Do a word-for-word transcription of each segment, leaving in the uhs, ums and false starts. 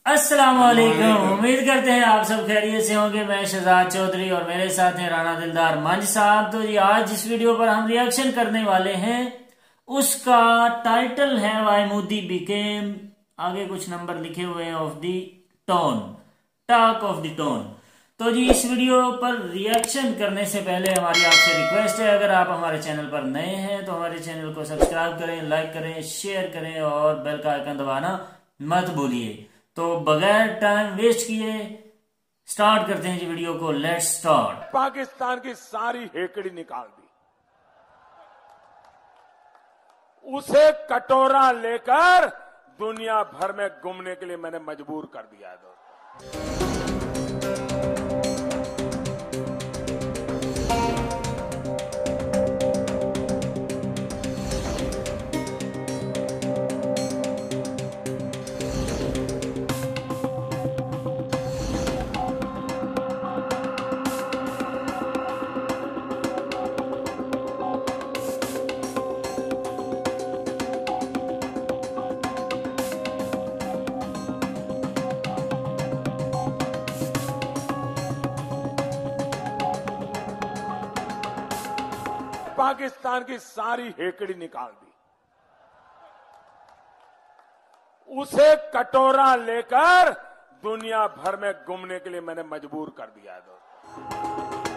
अस्सलाम वालेकुम। उम्मीद करते हैं आप सब खैरियत से होंगे। मैं शहजाद चौधरी और मेरे साथ हैं राणा दिलदार मंज साहब। तो जी आज जिस वीडियो पर हम रिएक्शन करने वाले हैं उसका टाइटल है वाई मोदी बिकेम, आगे कुछ नंबर लिखे हुए हैं, of the tone, talk of the tone. तो जी इस वीडियो पर रिएक्शन करने से पहले हमारी आपसे रिक्वेस्ट है, अगर आप हमारे चैनल पर नए हैं तो हमारे चैनल को सब्सक्राइब करें, लाइक करें, शेयर करें और बेल का आइकन दबाना मत भूलिए। तो बगैर टाइम वेस्ट किए स्टार्ट करते हैं जी वीडियो को। Let's start. पाकिस्तान की सारी हेकड़ी निकाल दी, उसे कटोरा लेकर दुनिया भर में घूमने के लिए मैंने मजबूर कर दिया है दोस्तों। पाकिस्तान की सारी हेकड़ी निकाल दी, उसे कटोरा लेकर दुनिया भर में घूमने के लिए मैंने मजबूर कर दिया है दोस्तों।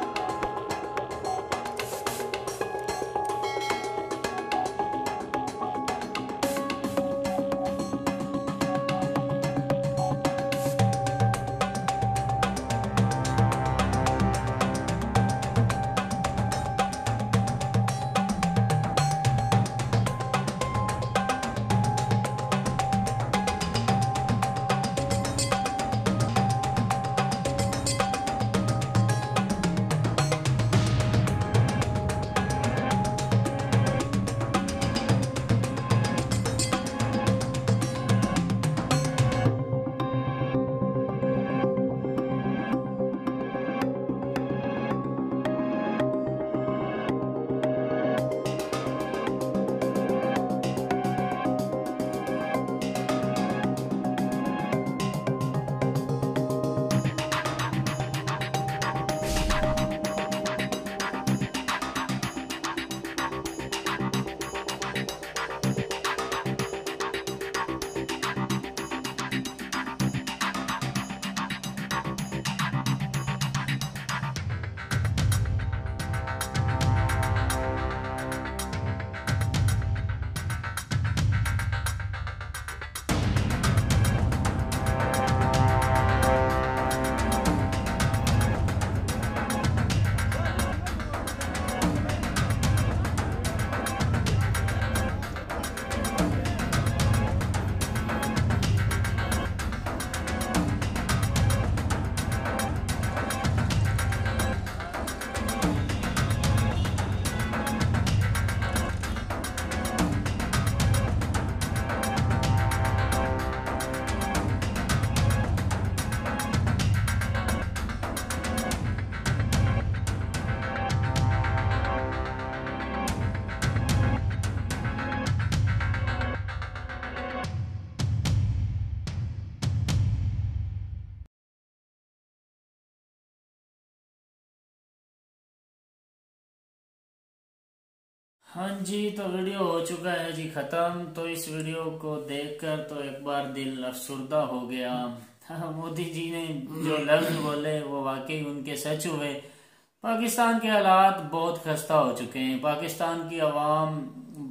हाँ जी, तो वीडियो हो चुका है जी खत्म। तो इस वीडियो को देखकर तो एक बार दिल अफसुर्दा हो गया। हाँ, मोदी जी ने जो लफ्ज बोले वो वाकई उनके सच हुए। पाकिस्तान के हालात बहुत खस्ता हो चुके हैं, पाकिस्तान की आवाम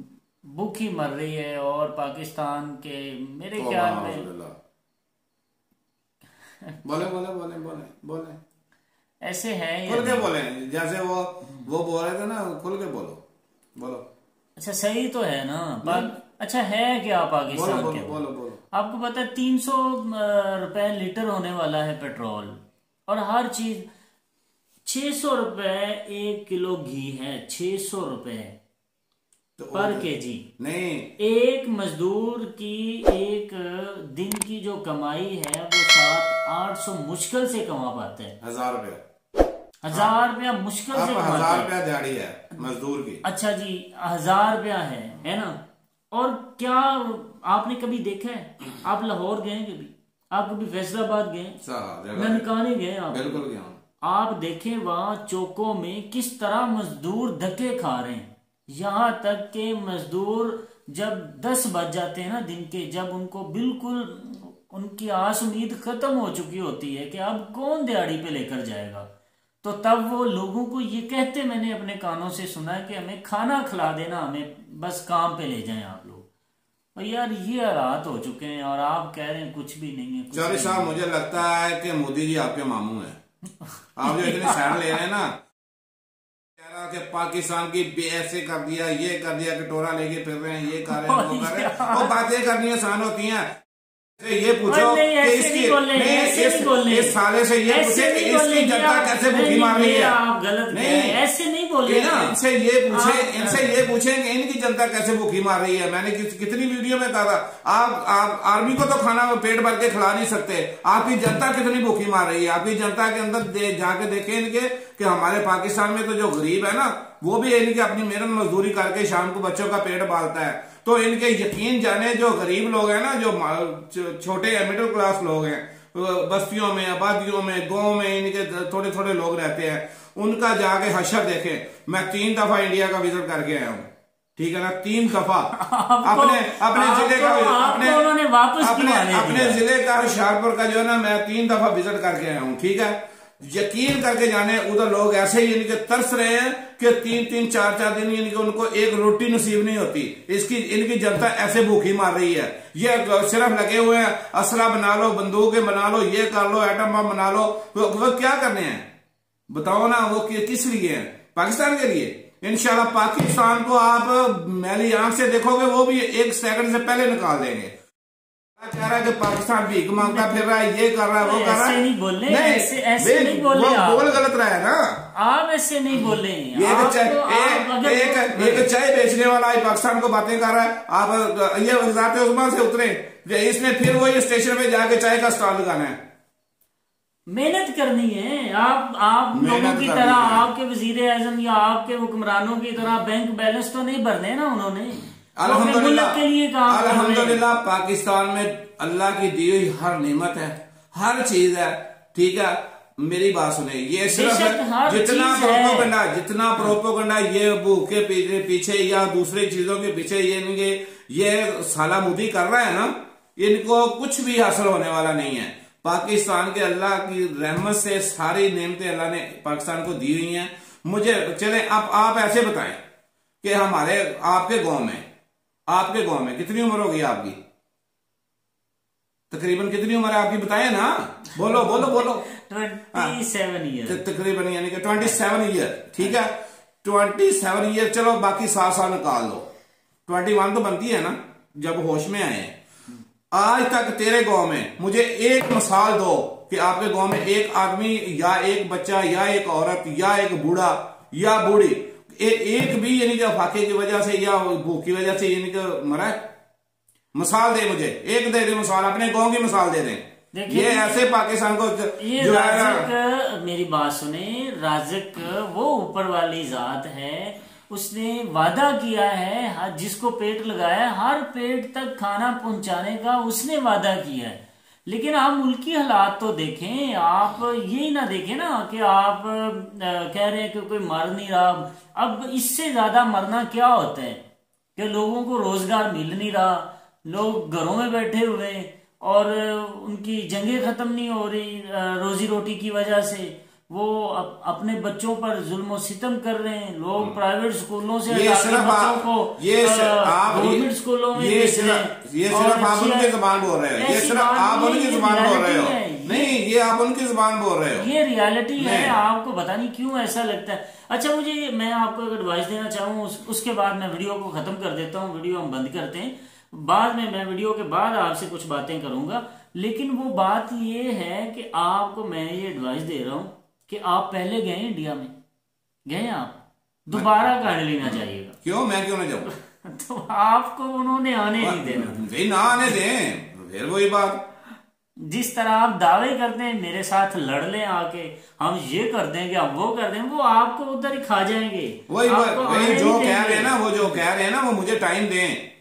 भूखी मर रही है और पाकिस्तान के मेरे ख्याल में बोले बोले बोले बोले बोले ऐसे है, खुल के बोले, जैसे वो वो बोल रहे थे ना, खुल के बोलो बोलो। अच्छा सही तो है ना बात। अच्छा है क्या पाकिस्तान बोलो, के? बोलो, बोलो, बोलो। आपको पता है तीन सौ रुपए लीटर होने वाला है पेट्रोल और हर चीज। छह सौ रुपए एक किलो घी है, छह सौ रुपए तो पर केजी। नहीं, एक मजदूर की एक दिन की जो कमाई है वो सात आठ सौ मुश्किल से कमा पाते हैं। हजार रुपया हजार रुपया मुश्किल से कमाते हैं। हजार रुपया दिहाड़ी है मजदूर की। अच्छा जी, हजार रुपया है है ना। और क्या आपने कभी देखा है, आप लाहौर गए कभी? आप कभी फैसलाबाद गए? ननकाने गए आप? बिल्कुल गया। आप देखें वहां चौकों में किस तरह मजदूर धक्के खा रहे हैं। यहाँ तक के मजदूर जब दस बज जाते हैं ना दिन के, जब उनको बिल्कुल उनकी आस उम्मीद खत्म हो चुकी होती है कि अब कौन दिहाड़ी पे लेकर जाएगा, तो तब वो लोगों को ये कहते, मैंने अपने कानों से सुना है कि हमें खाना खिला देना, हमें बस काम पे ले जाएं आप लोग। और यार ये हालात हो चुके हैं और आप कह रहे हैं कुछ भी नहीं है। चौधरी साहब, मुझे लगता है कि मोदी जी आपके मामू हैं। आप जो इतनी साइड ले रहे हैं ना, कह रहा कि पाकिस्तान की ऐसे कर दिया, ये कर दिया, कटोरा लेके फिर रहे हैं, ये कर रहे हैं, वो कर रहे हैं, वो बातें करनी आसान होती हैं। ये पूछो कि इसकी नहीं, इस साले से ये पूछे कि इसकी जनता कैसे भूखी मार रही है। आप गलत नहीं, ऐसे नहीं बोले ना। इनसे ये पूछे इनसे ये पूछे कि इनकी जनता कैसे भूखी मार रही है। मैंने कितनी वीडियो में कहा, आप आप आर्मी को तो खाना पेट भर के खिला नहीं सकते, आपकी जनता कितनी भूखी मार रही है। आपकी जनता के अंदर जाके देखें इनके कि हमारे पाकिस्तान में तो जो गरीब है ना, वो भी इनकी अपनी मेहनत मजदूरी करके शाम को बच्चों का पेट पालता है। तो इनके यकीन जाने जो गरीब लोग हैं ना, जो छोटे मिडिल क्लास लोग हैं, बस्तियों में, आबादियों में, गांव में इनके थोड़े थोड़े लोग रहते हैं, उनका जाके हशर देखें। मैं तीन दफा इंडिया का विजिट करके आया हूँ, ठीक है ना, तीन दफा अपने अपने जिले का अपने अपने अपने जिले का होशियारपुर का जो है ना, मैं तीन दफा विजिट करके आया हूँ, ठीक है। यकीन करके जाने उधर लोग ऐसे ही इनके तरस रहे हैं कि तीन तीन चार चार दिन इनके उनको एक रोटी नसीब नहीं होती। इसकी इनकी जनता ऐसे भूखी मार रही है। ये सिर्फ लगे हुए हैं, असला बना लो, बंदूकें बना लो, ये कर लो, एटम बम बना लो। वो, वो क्या करने हैं बताओ ना, वो किस लिए हैं? पाकिस्तान के लिए। इंशाल्लाह पाकिस्तान को आप मैली आंख से देखोगे, वो भी एक सेकंड से पहले निकाल देंगे। कह रहा है कि पाकिस्तान भीख मांगता फिर रहा है, ये कर रहा है, वो कर रहा है। नहीं बोलने, नहीं, ऐसे, ऐसे नहीं बोले आप। बोल गलत रहा है ना, आप ऐसे नहीं बोले। एक चाय एक, एक चाय बेचने वाला पाकिस्तान को बातें कर रहा है। आप ये वज़ारत उस्मा से उतरे, इसने फिर वही स्टेशन पे जाके चाय का स्टॉल लगाना है। मेहनत करनी है। आप आप लोगों की तरह, आपके वजीर आजम या आपके हुक्मरानों की तरह बैंक बैलेंस तो नहीं भरने ना उन्होंने। अल्हम्दुलिल्लाह के लिए काम अल्हम्दुलिल्लाह पाकिस्तान में अल्लाह की दी हुई हर नेमत है, हर चीज है, ठीक है। मेरी बात सुने, ये सिर्फ जितना प्रोपोगंडा जितना प्रोपोगंडा ये भूखे पीछे या दूसरी चीजों के पीछे ये इनके ये सालामुदी कर रहा है ना, इनको कुछ भी हासिल होने वाला नहीं है। पाकिस्तान के अल्लाह की रहमत से सारी नेमतें अल्लाह ने पाकिस्तान को दी हुई हैं। मुझे चले आप आप ऐसे बताएं कि हमारे आपके गांव में आपके गांव में कितनी उम्र होगी आपकी? तकरीबन कितनी उम्र है आपकी, बताएं ना, बोलो बोलो बोलो। ट्वेंटी सेवन ईयर तकरीबन, यानी कि ट्वेंटी सेवन ईयर, ठीक है। ट्वेंटी सेवन ईयर, चलो बाकी सात साल निकाल लो, ट्वेंटी वन तो बनती है ना जब होश में आए। आज तक तेरे गांव में मुझे एक मिसाल दो कि आपके गांव में एक आदमी या एक बच्चा या एक औरत या एक बूढ़ा या बूढ़ी ए, एक भी यानी कि फाके की वजह से या भूख की वजह से यानी कि मरा है? मिसाल दे, मुझे एक दे दे मिसाल, अपने गांव की मिसाल दे दें। ये ऐसे पाकिस्तान को ये जो राज़िक, मेरी बात सुने, राज़िक वो ऊपर वाली जात है, उसने वादा किया है, जिसको पेट लगाया हर पेट तक खाना पहुंचाने का उसने वादा किया है। लेकिन आप मुल्की हालात तो देखें, आप यही ना देखें ना कि आप कह रहे हैं कि कोई मर नहीं रहा। अब इससे ज्यादा मरना क्या होता है कि लोगों को रोजगार मिल नहीं रहा, लोग घरों में बैठे हुए और उनकी जंगें खत्म नहीं हो रही रोजी रोटी की वजह से, वो अप, अपने बच्चों पर जुल्म सितम कर रहे हैं। लोग प्राइवेट स्कूलों से ये सिर्फ बच्चों को ये आप गवर्नमेंट स्कूलों में ये सिर्फ ये सिर्फ आप उनकी जुबान बोल रहे हो, ये सिर्फ आप उनकी जुबान बोल रहे हो, नहीं ये आप उनकी जुबान बोल रहे हो, ये रियलिटी है। आपको पता नहीं क्यों ऐसा लगता है। अच्छा, मुझे मैं आपको एक एडवाइस देना चाहूँ, उस, उसके बाद मैं वीडियो को खत्म कर देता हूँ। वीडियो हम बंद करते हैं, बाद में मैं वीडियो के बाद आपसे कुछ बातें करूंगा। लेकिन वो बात ये है कि आपको मैं ये एडवाइस दे रहा हूँ कि आप पहले गए इंडिया में, गए आप, दोबारा गाड़ी लेना चाहिएगा। क्यों, मैं क्यों ना जाऊँ? तो आपको उन्होंने आने नहीं देना, ना आने दें, फिर वही बात। जिस तरह आप दावे करते हैं मेरे साथ लड़ लें आके, हम ये कर देंगे, हम वो कर देंगे, वो आपको उधर ही खा जाएंगे। वही वही जो कह रहे हैं ना, वो जो कह रहे हैं ना, वो मुझे टाइम दें,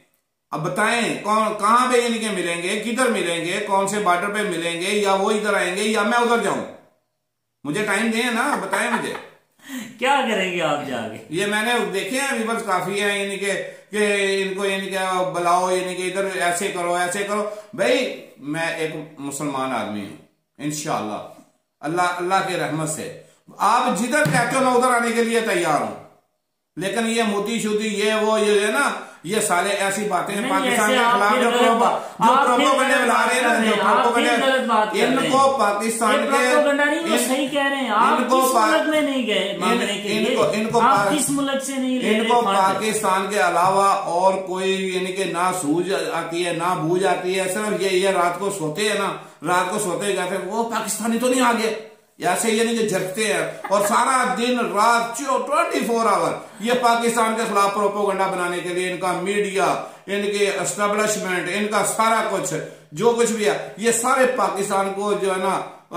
अब बताएं कौन कहां पे यानी कि मिलेंगे, किधर मिलेंगे, कौन से बॉर्डर पे मिलेंगे, या वो इधर आएंगे या मैं उधर जाऊं? मुझे टाइम दें ना, बताएं मुझे क्या करेंगे आप जाके? ये मैंने देखे हैं व्यूअर्स काफी है यानी कि कि इनको यानी कि बुलाओ, यानी कि इधर ऐसे करो ऐसे करो। भाई मैं एक मुसलमान आदमी हूं, इंशाअल्लाह अल्लाह अल्लाह के रहमत से आप जिधर कहते हो मैं उधर आने के लिए तैयार हूं। लेकिन ये मोदी शुदी ये वो ये है ना, ये साले ऐसी बातें पाकिस्तान के खिलाफ जो जो प्रोपोगंडे फैला रहे हैं ना, जो प्रोपोगंडे, इनको पाकिस्तान के सही कह रहे हैं आप, इनको किस मुल्क में नहीं गए मांगने के लिए, इनको इनको आप किस मुल्क से नहीं ले इनको पाकिस्तान के अलावा और कोई यानी कि ना सूझ आती है ना बूझ आती है। सिर्फ ये ये रात को सोते हैं ना, रात को सोते कहते हैं वो पाकिस्तानी तो नहीं आ गए, ऐसे यानी कि झटते हैं और सारा दिन रात ट्वेंटी फोर आवर ये पाकिस्तान के खिलाफ प्रोपोगंडा बनाने के लिए इनका मीडिया, इनके एस्टेब्लिशमेंट, इनका सारा कुछ जो कुछ भी है, ये सारे पाकिस्तान को जो है ना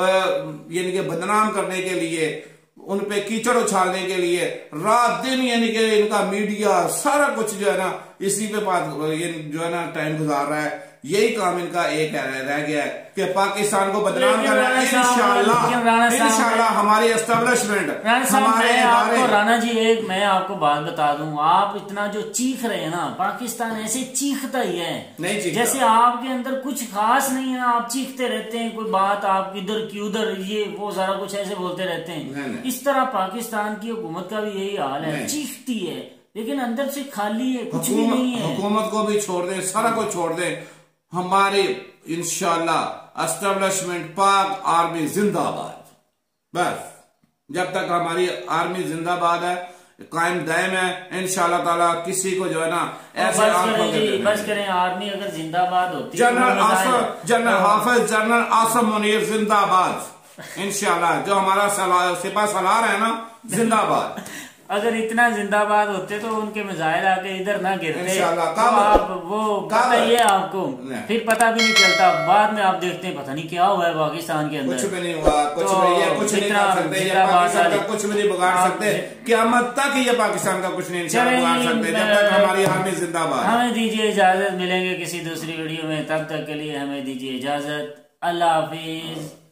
यानी कि बदनाम करने के लिए, उन पे कीचड़ उछालने के लिए रात दिन यानी कि इनका मीडिया सारा कुछ जो है ना इसी पे बात ये जो है ना टाइम गुजार रहा है। यही काम इनका एक है, रह गया है कि पाकिस्तान को बदनाम करना है। इंशाल्लाह इंशाल्लाह हमारी एस्टेब्लिशमेंट हमारे आपको राणा जी एक मैं आपको बात बता दूं, आप इतना जो चीख रहे हैं ना, पाकिस्तान ऐसे चीखता ही है नहीं चीखता। जैसे आपके अंदर कुछ खास नहीं है, आप चीखते रहते हैं, कोई बात आप इधर की उधर ये वो सारा कुछ ऐसे बोलते रहते हैं। नहीं, नहीं। इस तरह पाकिस्तान की हुकूमत का भी यही हाल है, चीखती है लेकिन अंदर से खाली है, कुछ भी नहीं है। हुकूमत को भी छोड़ दे, सारा कुछ छोड़ दे, हमारे इंशाल्लाह एस्टेब्लिशमेंट पाक आर्मी जिंदाबाद। बस जब तक हमारी आर्मी जिंदाबाद है, कायम दायम है, इंशाल्लाह ताला किसी को जो है ना ऐसे बस करें। आर्मी अगर जिंदाबाद होती, general Asim general Hafiz general Asim Munir जिंदाबाद। इंशाल्लाह जो हमारा सिपा सलार है ना जिंदाबाद। अगर इतना जिंदाबाद होते तो उनके मिसाइल आके इधर ना गिरते, तो आप वो पता ही है आपको, फिर पता भी नहीं चलता। बाद में आप देखते हैं पता नहीं क्या हुआ है पाकिस्तान के अंदर। कुछ भी नहीं हुआ, कुछ तो भी ये कुछ नहीं कर सकते, ये पाकिस्तान का कुछ भी नहीं बिगाड़ सकते, क़यामत तक ये पाकिस्तान का कुछ नहीं बिगाड़ सकते जब तक हमारी आर्मी जिंदाबाद। हमें दीजिए इजाजत, मिलेंगे किसी दूसरी वीडियो में, तब तक के लिए हमें दीजिए इजाजत। अल्लाह हाफिज।